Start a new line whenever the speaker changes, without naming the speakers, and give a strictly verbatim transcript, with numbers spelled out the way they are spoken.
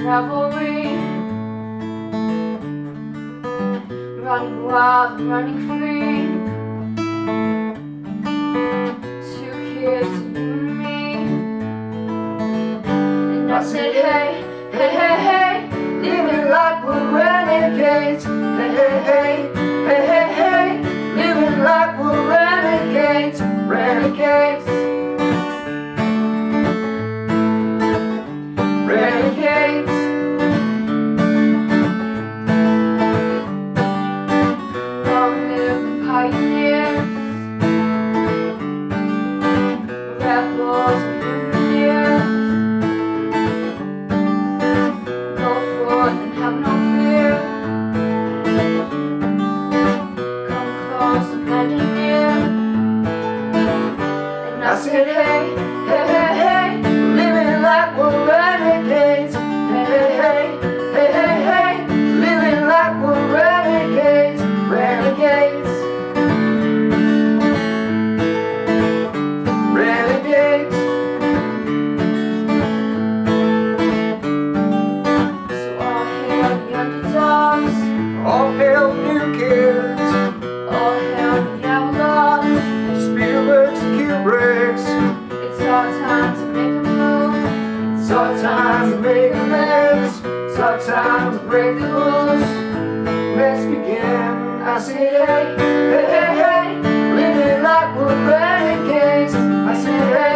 cavalry, running wild and running free. Two kids, you and me. And I said, hey, hey, hey, hey, living like we're renegades. Hey, hey, hey, hey, hey, hey, living like we're renegades, renegades. Renegades. Long live the pioneers, rebels and mutineers. Go forth and have no fear. Come close and blending near. And I said, hey, hey, hey, hey, living like we're renegades. Hey, hey, hey, hey, hey, hey, living like we're renegades, renegades, renegades. So all hail the underdogs, all hail new kids, all hail the outlaws, Spielbergs and Kubricks. It's our time to make a move. It's our time to make amends. It's our time to break the rules. Let's begin. I said, hey, hey, hey, hey, living like we're renegades. I said, hey.